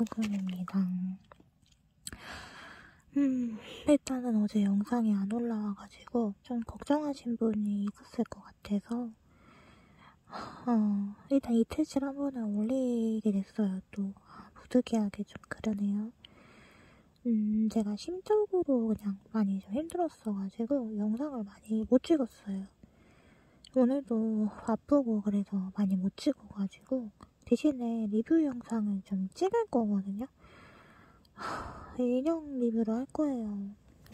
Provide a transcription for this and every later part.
소금입니다. 일단은 어제 영상이 안 올라와가지고 좀 걱정하신 분이 있었을 것 같아서 일단 이틀치를 한 번에 올리게 됐어요. 또 부득이하게 좀 그러네요. 제가 심적으로 그냥 많이 좀 힘들었어가지고 영상을 많이 못 찍었어요. 오늘도 바쁘고 그래서 많이 못 찍어가지고 대신에 리뷰 영상을 좀 찍을 거거든요. 인형 리뷰를 할 거예요.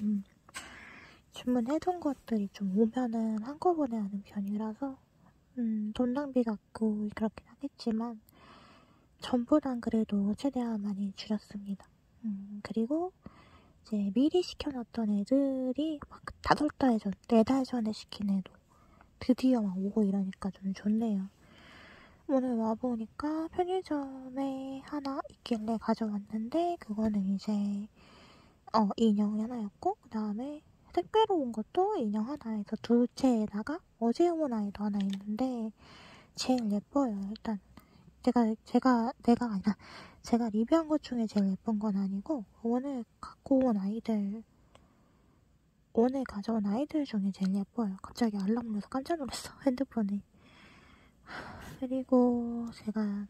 주문해둔 것들이 좀 오면은 한꺼번에 하는 편이라서 돈 낭비 같고 그렇긴 하겠지만 전보단 그래도 최대한 많이 줄였습니다. 그리고 이제 미리 시켜놨던 애들이 막 5달 전, 4달 전에 시킨 애도 드디어 막 오고 이러니까 좀 좋네요. 오늘 와보니까 편의점에 하나 있길래 가져왔는데 그거는 이제 인형이 하나였고 그 다음에 택배로 온 것도 인형 하나에서 두 채에다가 어제 온 아이도 하나 있는데 제일 예뻐요. 일단 제가 리뷰한 것 중에 제일 예쁜 건 아니고 오늘 가져온 아이들 중에 제일 예뻐요. 갑자기 알람 울려서 깜짝 놀랐어. 핸드폰에. 그리고 제가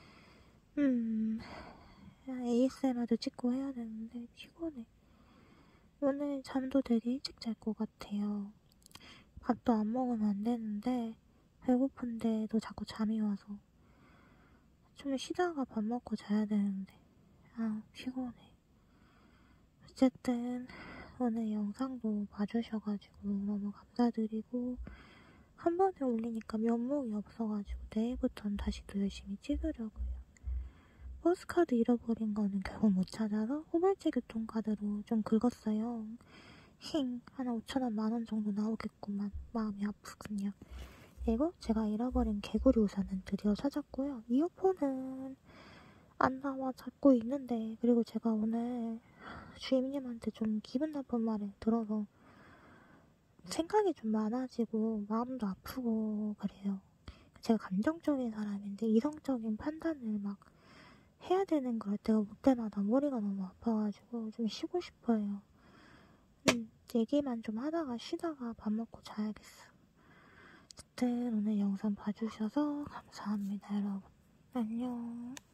ASMR도 찍고 해야 되는데 피곤해. 오늘 잠도 되게 일찍 잘 것 같아요. 밥도 안 먹으면 안 되는데 배고픈데도 자꾸 잠이 와서 좀 쉬다가 밥 먹고 자야 되는데 피곤해. 어쨌든 오늘 영상도 봐주셔가지고 너무 감사드리고 한 번에 올리니까 면목이 없어가지고 내일부터는 다시 또 열심히 찍으려고요. 버스카드 잃어버린 거는 결국 못 찾아서 후불제 교통카드로 좀 긁었어요. 한 5,000원, 만원 정도 나오겠구만. 마음이 아프군요. 그리고 제가 잃어버린 개구리 우산은 드디어 찾았고요. 이어폰은 안 나와 찾고 있는데 그리고 제가 오늘 주임님한테 좀 기분 나쁜 말을 들어서 생각이 좀 많아지고 마음도 아프고 그래요. 제가 감정적인 사람인데 이성적인 판단을 막 해야 되는 걸 때가 올 때마다 머리가 너무 아파가지고 좀 쉬고 싶어요. 얘기만 좀 하다가 쉬다가 밥 먹고 자야겠어. 어쨌든 오늘 영상 봐주셔서 감사합니다, 여러분. 안녕.